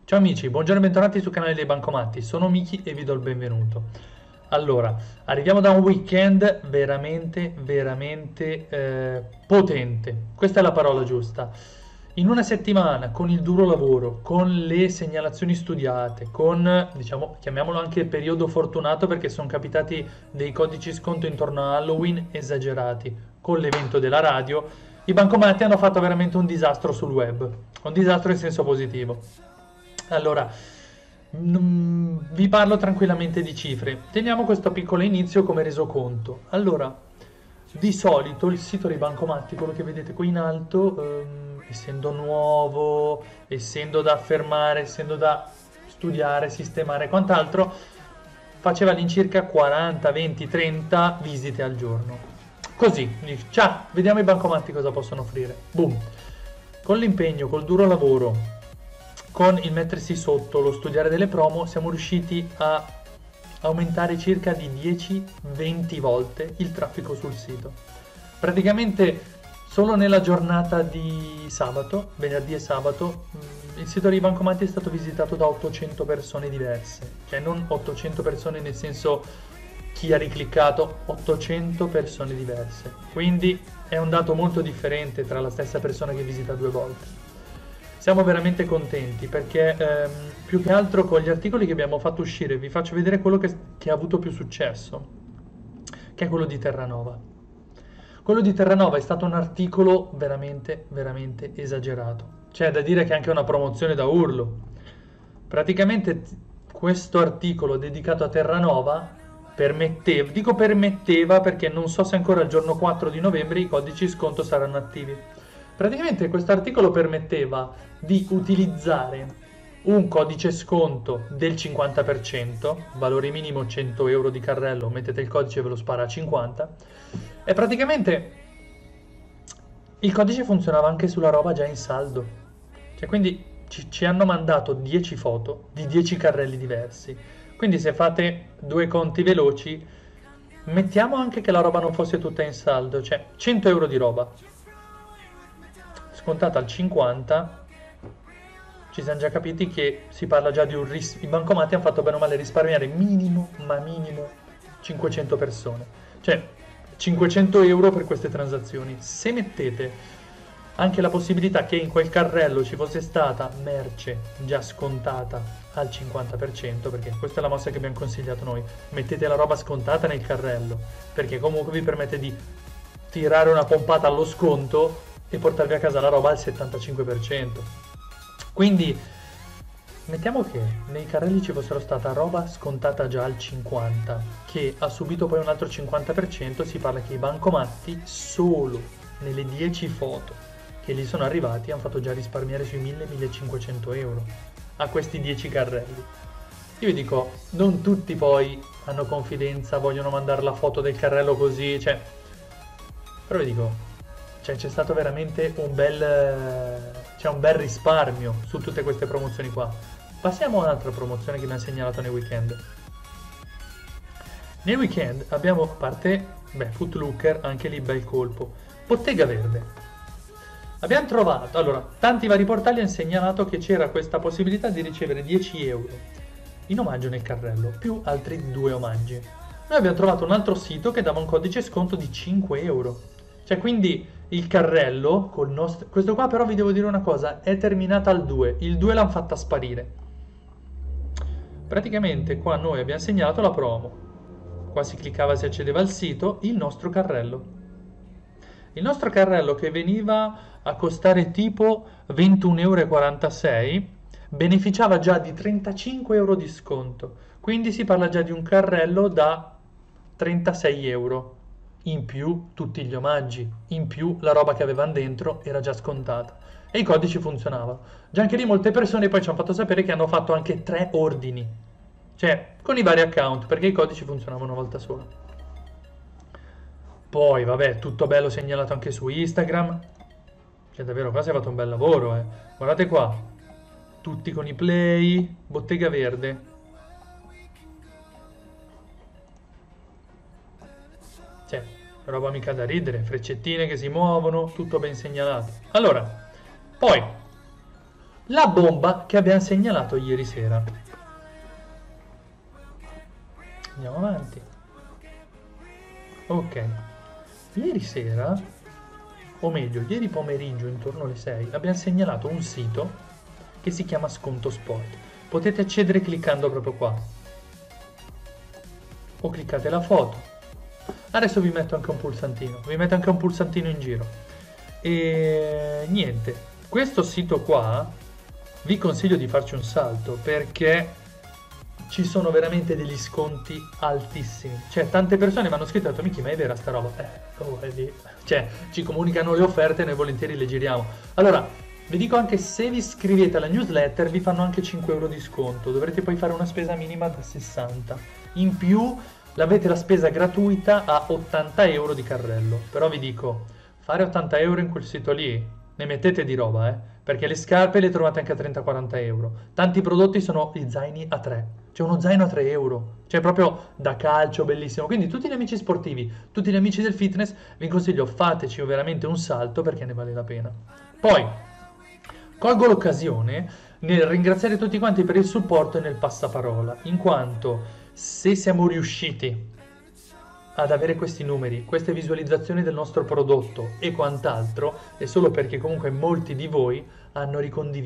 Ciao amici, buongiorno e bentornati sul canale dei Bancomatti, sono Miki e vi do il benvenuto. Allora, arriviamo da un weekend veramente potente, questa è la parola giusta. In una settimana, con il duro lavoro, con le segnalazioni studiate, con, diciamo, chiamiamolo anche periodo fortunato perché sono capitati dei codici sconto intorno a Halloween esagerati, con l'evento della radio, i bancomat hanno fatto veramente un disastro sul web, un disastro in senso positivo. Allora, vi parlo tranquillamente di cifre. Teniamo questo piccolo inizio come resoconto. Allora, di solito il sito dei bancomatti, quello che vedete qui in alto, essendo nuovo, essendo da affermare, essendo da studiare, sistemare e quant'altro, faceva all'incirca 40, 20, 30 visite al giorno. Così, dici, ciao, vediamo i bancomatti cosa possono offrire. Boom. Con l'impegno, col duro lavoro, con il mettersi sotto, lo studiare delle promo, siamo riusciti a aumentare circa di 10-20 volte il traffico sul sito. Praticamente solo nella giornata di sabato, venerdì e sabato, il sito dei bancomanti è stato visitato da 800 persone diverse. Cioè non 800 persone nel senso chi ha ricliccato, 800 persone diverse. Quindi è un dato molto differente tra la stessa persona che visita due volte. Siamo veramente contenti perché più che altro con gli articoli che abbiamo fatto uscire vi faccio vedere quello che ha avuto più successo, che è quello di Terranova. Quello di Terranova è stato un articolo veramente esagerato. C'è da dire che è anche una promozione da urlo. Praticamente questo articolo dedicato a Terranova permetteva, dico permetteva perché non so se ancora il giorno 4 di novembre i codici sconto saranno attivi. Praticamente questo articolo permetteva di utilizzare un codice sconto del 50%, valore minimo 100 euro di carrello, mettete il codice e ve lo spara a 50, e praticamente il codice funzionava anche sulla roba già in saldo. Cioè, quindi ci hanno mandato 10 foto di 10 carrelli diversi. Quindi se fate due conti veloci, mettiamo anche che la roba non fosse tutta in saldo, cioè 100 euro di roba, scontata al 50, ci siamo già capiti che si parla già di un i bancomat hanno fatto bene o male risparmiare minimo, ma minimo 500 persone. Cioè 500 euro per queste transazioni. Se mettete anche la possibilità che in quel carrello ci fosse stata merce già scontata al 50%, perché questa è la mossa che abbiamo consigliato noi, mettete la roba scontata nel carrello, perché comunque vi permette di tirare una pompata allo sconto e portarvi a casa la roba al 75%. Quindi mettiamo che nei carrelli ci fossero stata roba scontata già al 50, che ha subito poi un altro 50%, si parla che i banconati solo nelle 10 foto che gli sono arrivati hanno fatto già risparmiare sui 1000-1500 euro a questi 10 carrelli. Io vi dico, non tutti poi hanno confidenza, vogliono mandare la foto del carrello così, cioè, però vi dico, cioè, c'è stato veramente c'è un bel risparmio su tutte queste promozioni qua. Passiamo a un'altra promozione che mi ha segnalato nei weekend. Nei weekend abbiamo, a parte, Footlooker, anche lì bel colpo. Bottega Verde. Abbiamo trovato, allora, tanti vari portali hanno segnalato che c'era questa possibilità di ricevere 10 euro in omaggio nel carrello, più altri 2 omaggi. Noi abbiamo trovato un altro sito che dava un codice sconto di 5 euro. Cioè, quindi il carrello, col nostro... questo qua però vi devo dire una cosa, è terminata al 2, il 2 l'hanno fatta sparire. Praticamente qua noi abbiamo segnalato la promo, qua si cliccava e si accedeva al sito, il nostro carrello. Il nostro carrello che veniva a costare tipo 21,46 euro beneficiava già di 35 euro di sconto, quindi si parla già di un carrello da 36 euro. In più tutti gli omaggi, in più la roba che avevano dentro era già scontata e i codici funzionavano. Già anche lì molte persone poi ci hanno fatto sapere che hanno fatto anche 3 ordini, cioè con i vari account, perché i codici funzionavano una volta sola. Poi, vabbè, tutto bello segnalato anche su Instagram, che davvero qua si è fatto un bel lavoro, eh. Guardate qua, tutti con i play, bottega verde. Cioè, roba mica da ridere, freccettine che si muovono, tutto ben segnalato. Allora, poi, La bomba che abbiamo segnalato ieri sera. Andiamo avanti. Ok. Ieri sera, o meglio, ieri pomeriggio intorno alle 6, abbiamo segnalato un sito che si chiama Sconto Sport. Potete accedere cliccando proprio qua. O cliccate la foto. Adesso vi metto anche un pulsantino in giro. E niente, questo sito qua vi consiglio di farci un salto perché ci sono veramente degli sconti altissimi. Cioè, tante persone mi hanno scritto e hanno detto: Miki, ma è vera sta roba? È lì. Cioè, ci comunicano le offerte e noi volentieri le giriamo. Allora, vi dico anche, se vi iscrivete alla newsletter vi fanno anche 5 euro di sconto. Dovrete poi fare una spesa minima da 60. In più avete la spesa gratuita a 80 euro di carrello. Però vi dico, fare 80 euro in quel sito lì, ne mettete di roba, perché le scarpe le trovate anche a 30-40 euro. Tanti prodotti sono gli zaini a 3. C'è uno zaino a 3 euro. Cioè proprio da calcio, bellissimo. Quindi tutti gli amici sportivi, tutti gli amici del fitness, vi consiglio, fateci veramente un salto perché ne vale la pena. Poi, colgo l'occasione nel ringraziare tutti quanti per il supporto e nel passaparola, in quanto se siamo riusciti ad avere questi numeri, queste visualizzazioni del nostro prodotto e quant'altro, è solo perché comunque molti di voi hanno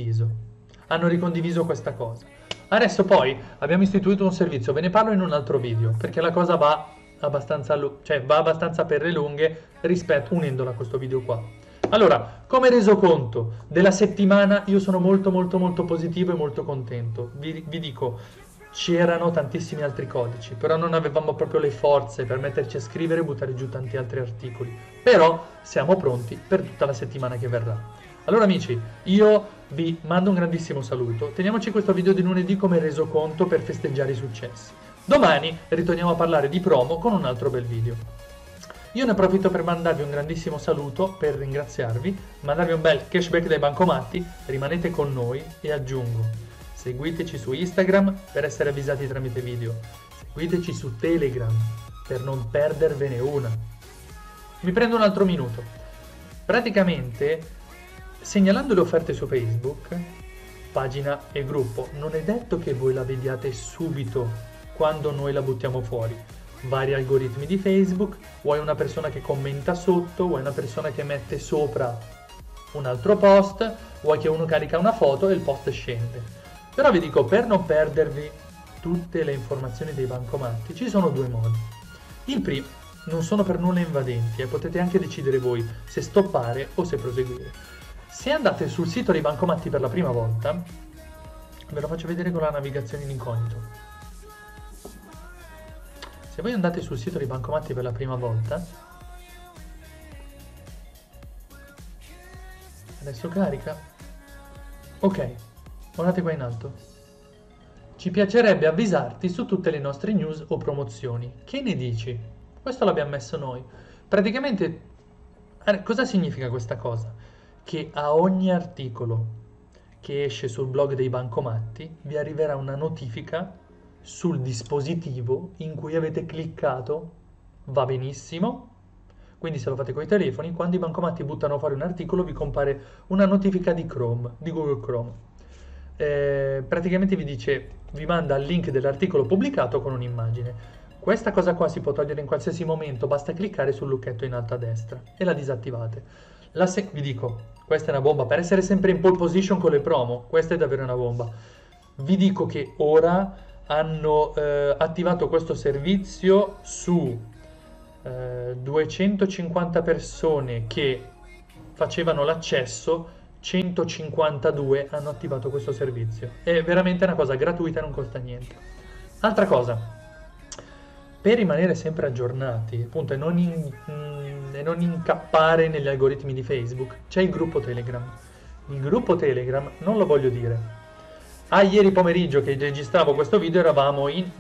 ricondiviso questa cosa. Adesso poi abbiamo istituito un servizio, ve ne parlo in un altro video, perché la cosa va abbastanza, va abbastanza per le lunghe rispetto, unendola a questo video qua. Allora, come resoconto della settimana, io sono molto positivo e molto contento. Vi dico, c'erano tantissimi altri codici, però non avevamo proprio le forze per metterci a scrivere e buttare giù tanti altri articoli. Però siamo pronti per tutta la settimana che verrà. Allora amici, io vi mando un grandissimo saluto. Teniamoci questo video di lunedì come resoconto per festeggiare i successi. Domani ritorniamo a parlare di promo con un altro bel video. Io ne approfitto per mandarvi un grandissimo saluto, per ringraziarvi, mandarvi un bel cashback dai banconati, rimanete con noi e aggiungo, seguiteci su Instagram per essere avvisati tramite video, seguiteci su Telegram per non perdervene una. Mi prendo un altro minuto. Praticamente, segnalando le offerte su Facebook, pagina e gruppo, non è detto che voi la vediate subito quando noi la buttiamo fuori. Vari algoritmi di Facebook, vuoi una persona che commenta sotto, vuoi una persona che mette sopra un altro post, vuoi che uno carica una foto e il post scende. Però vi dico, per non perdervi tutte le informazioni dei banconati, ci sono due modi. Il primo, non sono per nulla invadenti, potete anche decidere voi se stoppare o se proseguire. Se andate sul sito dei banconati per la prima volta, ve lo faccio vedere con la navigazione in incognito. Se voi andate sul sito dei banconati per la prima volta, adesso carica, ok, guardate qua in alto, ci piacerebbe avvisarti su tutte le nostre news o promozioni, che ne dici? Questo l'abbiamo messo noi. Praticamente, cosa significa questa cosa? Che a ogni articolo che esce sul blog dei banconati vi arriverà una notifica sul dispositivo in cui avete cliccato, va benissimo, quindi se lo fate con i telefoni, quando i banconati buttano fuori un articolo vi compare una notifica di Chrome, di Google Chrome. Praticamente vi dice, vi manda il link dell'articolo pubblicato con un'immagine. Questa cosa qua si può togliere in qualsiasi momento, basta cliccare sul lucchetto in alto a destra e la disattivate. Vi dico, questa è una bomba, per essere sempre in pole position con le promo, questa è davvero una bomba. Vi dico che ora hanno attivato questo servizio su 250 persone che facevano l'accesso, 152 hanno attivato questo servizio. È veramente una cosa gratuita e non costa niente. Altra cosa, per rimanere sempre aggiornati, appunto, e non incappare negli algoritmi di Facebook, c'è il gruppo Telegram. Il gruppo Telegram, non lo voglio dire, ieri pomeriggio che registravo questo video eravamo in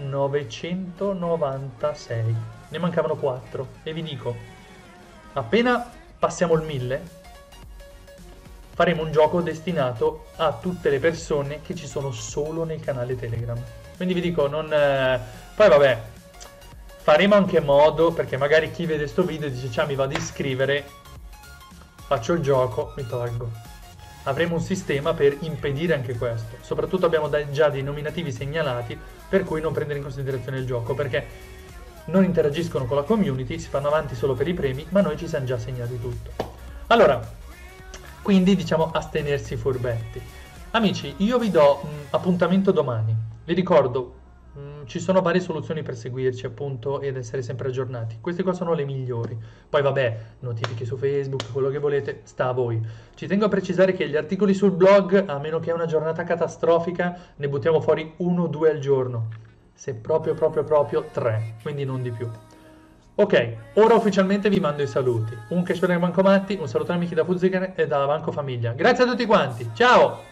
996, ne mancavano 4 e vi dico, appena passiamo il 1000 faremo un gioco destinato a tutte le persone che ci sono solo nel canale Telegram. Quindi vi dico, poi vabbè, faremo anche modo, perché magari chi vede sto video dice, ciao, mi vado ad iscrivere, faccio il gioco, mi tolgo. avremo un sistema per impedire anche questo. Soprattutto abbiamo già dei nominativi segnalati per cui non prendere in considerazione il gioco, perché non interagiscono con la community, si fanno avanti solo per i premi, ma noi ci siamo già segnati tutto. Allora, quindi diciamo astenersi furbetti. Amici, io vi do appuntamento domani. Vi ricordo, ci sono varie soluzioni per seguirci appunto ed essere sempre aggiornati. Queste qua sono le migliori. Poi vabbè, notifiche su Facebook, quello che volete, sta a voi. Ci tengo a precisare che gli articoli sul blog, a meno che è una giornata catastrofica, ne buttiamo fuori 1 o 2 al giorno. Se proprio 3, quindi non di più. Ok, ora ufficialmente vi mando i saluti. Un cashback da Banco Matti, un saluto amici da Fuzziger e da Banco Famiglia. Grazie a tutti quanti, ciao!